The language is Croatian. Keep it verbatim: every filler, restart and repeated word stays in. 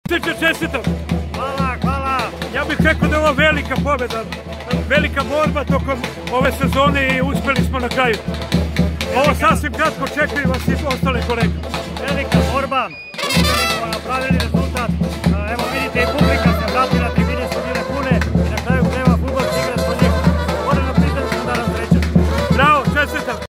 Čestitam. Hvala, hvala. Ja bih rekao da je ovo velika pobjeda, velika borba tokom ove sezone i uspjeli smo na kraju. Ovo sasvim kratko, čekaju vas i ostale kolege. Velika borba, uspjeli smo, napravili rezultat.